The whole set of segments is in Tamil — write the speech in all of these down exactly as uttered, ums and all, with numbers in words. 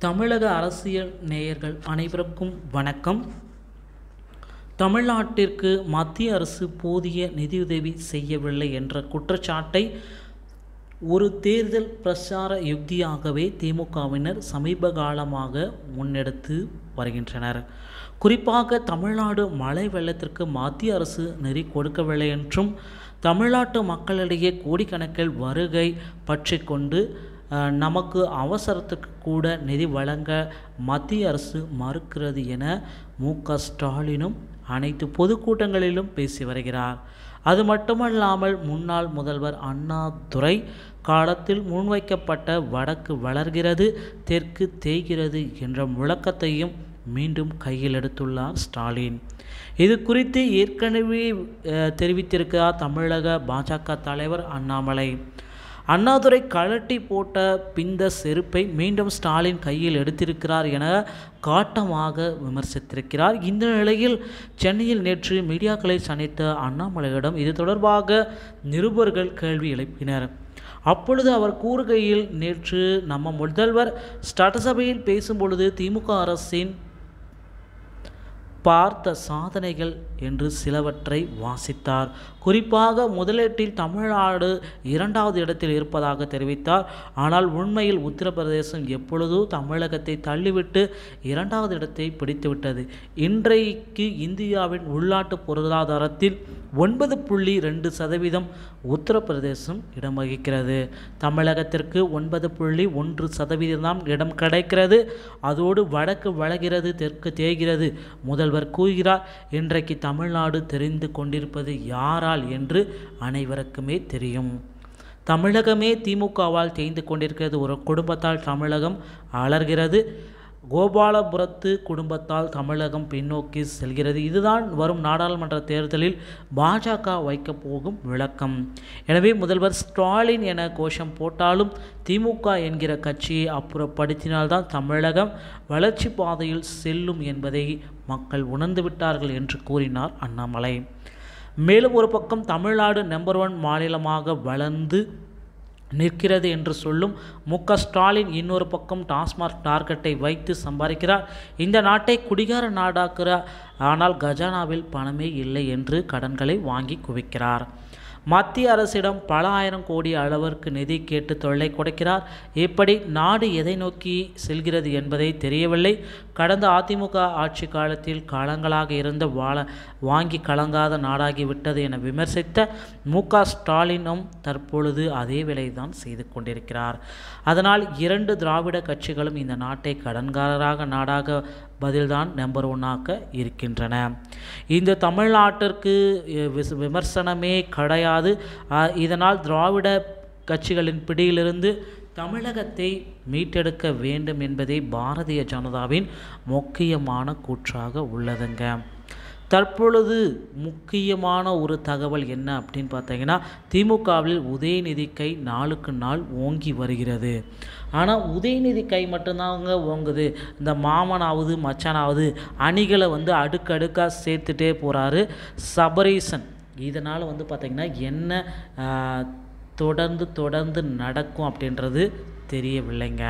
தமிழக அரசியல் நேயர்கள் அனைவருக்கும் வணக்கம். தமிழ்நாட்டிற்கு மத்திய அரசு போதிய நிதியுதவி செய்யவில்லை என்ற குற்றச்சாட்டை ஒரு தேர்தல் பிரச்சார யுக்தியாகவே திமுகவினர் சமீப காலமாக முன்னெடுத்து வருகின்றனர். குறிப்பாக தமிழ்நாடு மழை வெள்ளத்திற்கு மத்திய அரசு நிதி கொடுக்கவில்லை என்றும், தமிழ்நாட்டு மக்களிடையே கோடிக்கணக்கில் வருகை பற்றி கொண்டு நமக்கு அவசரத்துக்கு கூட நிதி வழங்க மத்திய அரசு மறுக்கிறது என மு க ஸ்டாலினும் அனைத்து பொதுக்கூட்டங்களிலும் பேசி வருகிறார். அது மட்டுமல்லாமல் முன்னாள் முதல்வர் அண்ணாதுரை காலத்தில் முன்வைக்கப்பட்ட வடக்கு வளர்கிறது, தெற்கு தேய்கிறது என்ற முழக்கத்தையும் மீண்டும் கையில் எடுத்துள்ளார் ஸ்டாலின். இது குறித்து ஏற்கனவே தெரிவித்திருக்கிறார் தமிழக பாஜக தலைவர் அண்ணாமலை. அண்ணாதுரை கழட்டி போட்ட பிந்த செருப்பை மீண்டும் ஸ்டாலின் கையில் எடுத்திருக்கிறார் என காட்டமாக விமர்சித்திருக்கிறார். இந்த நிலையில் சென்னையில் நேற்று மீடியாக்களை சந்தித்த அண்ணாமலையிடம் இது தொடர்பாக நிருபர்கள் கேள்வி எழுப்பினர். அப்பொழுது அவர் கூறுகையில், நேற்று நம்ம முதல்வர் சட்டசபையில் பேசும்பொழுது திமுக அரசின் பார்த்த சாதனைகள் என்று சிலவற்றை வாசித்தார். குறிப்பாக முதலீட்டில் தமிழ்நாடு இரண்டாவது இடத்தில் இருப்பதாக தெரிவித்தார். ஆனால் உண்மையில் உத்தரப்பிரதேசம் எப்பொழுதோ தமிழகத்தை தள்ளிவிட்டு இரண்டாவது இடத்தை பிடித்துவிட்டது. இன்றைக்கு இந்தியாவின் உள்நாட்டு பொருளாதாரத்தில் ஒன்பது புள்ளி ரெண்டு சதவீதம் உத்தரப்பிரதேசம் இடம் வகிக்கிறது. தமிழகத்திற்கு ஒன்பது புள்ளி ஒன்று சதவீதம் இடம் கிடைக்கிறது. அதோடு வடக்கு வளர்கிறது, தெற்கு தேய்கிறது முதல்வர் கூறுகிறார். இன்றைக்கு தமிழ்நாடு தெரிந்து கொண்டிருப்பது யாரால் என்று அனைவருக்குமே தெரியும். தமிழகமே திமுகவால் தேய்ந்து கொண்டிருக்கிறது. ஒரு குடும்பத்தால் தமிழகம் அலர்கிறது. கோபாலபுரத்து குடும்பத்தால் தமிழகம் பின்னோக்கி செல்கிறது. இதுதான் வரும் நாடாளுமன்ற தேர்தலில் பாஜக வைக்கப் போகும் விளக்கம். எனவே முதல்வர் ஸ்டாலின் என கோஷம் போட்டாலும் திமுக என்கிற கட்சியை அப்புறப்படுத்தினால்தான் தமிழகம் வளர்ச்சி பாதையில் செல்லும் என்பதை மக்கள் உணர்ந்து விட்டார்கள் என்று கூறினார் அண்ணாமலை. மேலும் ஒரு பக்கம் தமிழ்நாடு நம்பர் ஒன் மாநிலமாக வளர்ந்து நிற்கிறது என்று சொல்லும் மு க ஸ்டாலின் இன்னொரு பக்கம் டாஸ்மாக் டார்கெட்டை வைத்து சம்பாதிக்கிறார். இந்த நாட்டை குடிகார நாடாக்குகிறார். ஆனால் கஜானாவில் பணமே இல்லை என்று கடன்களை வாங்கி குவிக்கிறார். மத்திய அரசிடம் பல ஆயிரம் கோடி அளவிற்கு நிதி கேட்டு தொல்லை கொடுக்கிறார். இப்படி நாடு எதை நோக்கி செல்கிறது என்பதை தெரியவில்லை. கடந்த அதிமுக ஆட்சி காலத்தில் காலங்களாக இருந்த வாழ வாங்கி கலங்காத நாடாகிவிட்டது என விமர்சித்த மு க ஸ்டாலினும் தற்பொழுது அதே வேலைதான் செய்து கொண்டிருக்கிறார். அதனால் இரண்டு திராவிட கட்சிகளும் இந்த நாட்டை கடன்காரராக நாடாக பதில்தான் நம்பர் ஒன்னாக இருக்கின்றன. இந்த தமிழ்நாட்டிற்கு விமர்சனமே கிடையாது. இதனால் திராவிட கட்சிகளின் பிடியிலிருந்து தமிழகத்தை மீட்டெடுக்க வேண்டும் என்பதே பாரதிய ஜனதாவின் முக்கியமான கூற்றாக உள்ளதுங்க. தற்பொழுது முக்கியமான ஒரு தகவல் என்ன அப்படின்னு பார்த்தீங்கன்னா, திமுகவில் உதயநிதி கை நாளுக்கு நாள் ஓங்கி வருகிறது. ஆனால் உதயநிதி கை மட்டும்தாங்க ஓங்குது. இந்த மாமனாவது மச்சானாவது அணிகளை வந்து அடுக்கடுக்காக சேர்த்துட்டே போகிறாரு சபரீசன். இதனால் வந்து பார்த்திங்கன்னா என்ன தொடர்ந்து தொடர்ந்து நடக்கும் அப்படின்றது தெரியவில்லைங்க.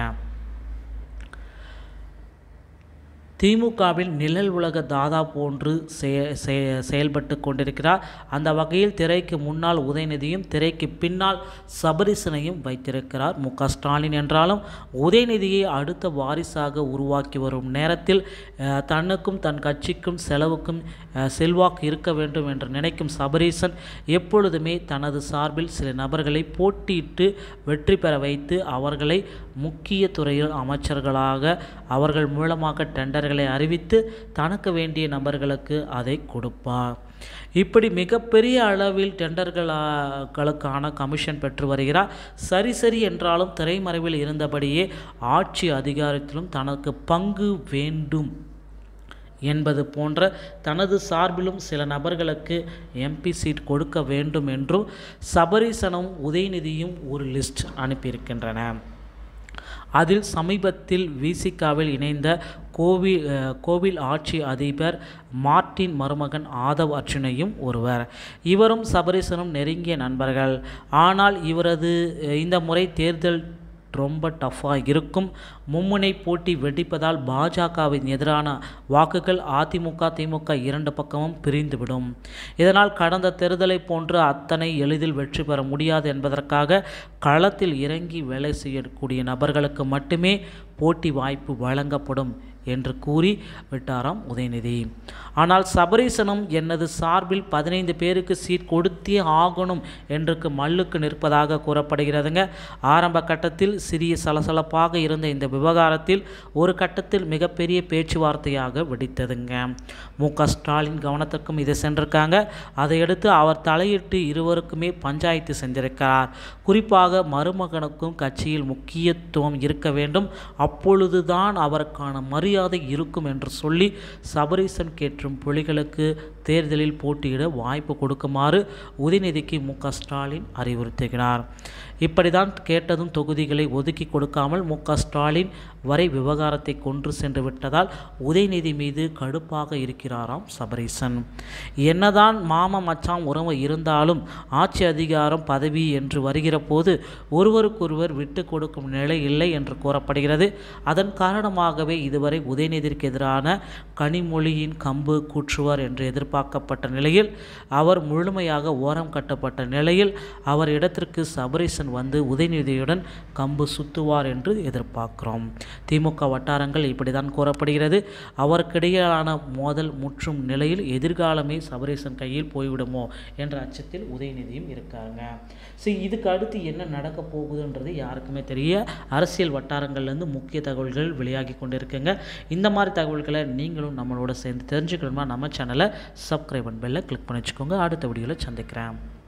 திமுகவில் நிழல் உலக தாதா போன்று செயல்பட்டு கொண்டிருக்கிறார். அந்த வகையில் திரைக்கு முன்னால் உதயநிதியும் திரைக்கு பின்னால் சபரீசனையும் வைத்திருக்கிறார் மு க ஸ்டாலின். என்றாலும் உதயநிதியை அடுத்த வாரிசாக உருவாக்கி வரும் நேரத்தில் தன்னுக்கும் தன் கட்சிக்கும் செலவுக்கும் செல்வாக்கு இருக்க வேண்டும் என்று நினைக்கும் சபரீசன் எப்பொழுதுமே தனது சார்பில் சில நபர்களை போட்டியிட்டு வெற்றி பெற வைத்து அவர்களை முக்கிய துறையில் அமைச்சர்களாக அவர்கள் மூலமாக டெண்டர்கள் அறிவித்து தனக்கு வேண்டிய நபர்களுக்கு அதை கொடுப்பார். இப்படி மிகப்பெரிய அளவில் டெண்டர்களுக்கான கமிஷன் பெற்று வருகிறார். சரி சரி என்றாலும் திரைமறைவில் இருந்தபடியே ஆட்சி அதிகாரத்திலும் தனக்கு பங்கு வேண்டும் என்பது போன்ற தனது சார்பிலும் சில நபர்களுக்கு எம்பி சீட் கொடுக்க வேண்டும் என்றும் சபரீசனும் உதயநிதியும் ஒரு லிஸ்ட் அனுப்பியிருக்கின்றன. அதில் சமீபத்தில் விசிகாவில் இணைந்த கோவில் கோவில் ஆட்சி அதிபர் மார்ட்டின் மருமகன் ஆதவ் அர்ஜுனையும் ஒருவர். இவரும் சபரீசனும் நெருங்கிய நண்பர்கள். ஆனால் இவரது இந்த முறை தேர்தல் ரொம்ப டஃப்பாக இருக்கும். மும்முனை போட்டி வெடிப்பதால் பாஜகவின் எதிரான வாக்குகள் அதிமுக திமுக இரண்டு பக்கமும் பிரிந்துவிடும். இதனால் கடந்த தேர்தலை போன்று அத்தனை எளிதில் வெற்றி பெற முடியாது என்பதற்காக களத்தில் இறங்கி வேலை செய்யக்கூடிய நபர்களுக்கு மட்டுமே போட்டி வாய்ப்பு வழங்கப்படும் என்று கூறி விட்டாராம் உதயநிதி. ஆனால் சபரீசனும் எனது சார்பில் பதினைந்து பேருக்கு சீட் கொடுத்தே ஆகணும் என்று மல்லுக்கு நிற்பதாக கூறப்படுகிறதுங்க. ஆரம்ப கட்டத்தில் சிறிய சலசலப்பாக இருந்த இந்த விவகாரத்தில் ஒரு கட்டத்தில் மிகப்பெரிய பேச்சுவார்த்தையாக வெடித்ததுங்க. மு க ஸ்டாலின் கவனத்திற்கும் இது சென்றிருக்காங்க. அதையடுத்து அவர் தலையிட்டு இருவருக்குமே பஞ்சாயத்து செஞ்சிருக்கிறார். குறிப்பாக மருமகனுக்கும் கட்சியில் முக்கியத்துவம் இருக்க வேண்டும், அப்பொழுதுதான் அவருக்கான மரியாதை இருக்கும் என்று சொல்லி சபரீசன் கேட்டும் புலிகளுக்கு தேர்தலில் போட்டியிட வாய்ப்பு கொடுக்குமாறு உதயநிதிக்கு மு க ஸ்டாலின் அறிவுறுத்துகிறார். இப்படிதான் கேட்டதும் தொகுதிகளை ஒதுக்கி கொடுக்காமல் மு க ஸ்டாலின் வரை விவகாரத்தை கொன்று சென்று விட்டதால் உதயநிதி மீது கடுப்பாக இருக்கிறாராம் சபரீசன். என்னதான் மாம மச்சான் உறவு இருந்தாலும் ஆட்சி அதிகாரம் பதவி என்று வருகிற போது ஒருவருக்கொருவர் விட்டு கொடுக்கும் நிலை இல்லை என்று கூறப்படுகிறது. அதன் காரணமாகவே இதுவரை உதயநிதிக்கு எதிரான கனிமொழியின் கம்பு கூற்றுவார் என்று எதிர்பார்க்கப்பட்ட நிலையில் அவர் முழுமையாக ஓரம் கட்டப்பட்ட நிலையில் அவர் இடத்திற்கு சபரீசன் வந்து உதயநிதியுடன் கம்பு சுத்துவார் என்று எதிர்பார்க்கிறோம். திமுக வட்டாரங்கள் இப்படிதான் கூறப்படுகிறது. அவருக்கிடையிலான மோதல் முற்றும் நிலையில் எதிர்காலமே சபரீசன் கையில் போய்விடுமோ என்ற அச்சத்தில் உதயநிதியும் இருக்காங்க. சரி, இதுக்கு அடுத்து என்ன நடக்க போகுதுன்றது யாருக்குமே தெரிய அரசியல் வட்டாரங்கள்லேருந்து முக்கிய தகவல்கள் வெளியாகி கொண்டிருக்குங்க. இந்த மாதிரி தகவல்களை நீங்களும் நம்மளோட சேர்ந்து தெரிஞ்சுக்கணுமா நம்ம சேனலை சப்ஸ்கிரைப் பண்ண பெல்லை கிளிக் பண்ணி வச்சுக்கோங்க. அடுத்த வீடியோவில் சந்திக்கிறேன்.